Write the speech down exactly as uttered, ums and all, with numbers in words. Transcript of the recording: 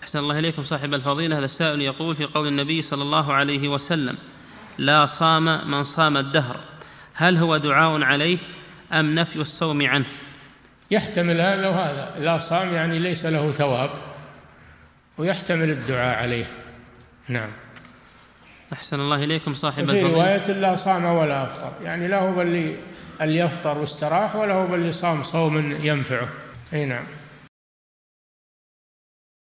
أحسن الله إليكم صاحب الفضيلة. هذا السائل يقول في قول النبي صلى الله عليه وسلم لا صام من صام الدهر، هل هو دعاء عليه أم نفي الصوم عنه؟ يحتمل هذا وهذا، لا صام يعني ليس له ثواب، ويحتمل الدعاء عليه. نعم. أحسن الله إليكم صاحب وفي الفضيلة. رواية لا صام ولا أفطر، يعني لا هو اللي يفطر واستراح ولا هو اللي صام صوم ينفعه. أي نعم.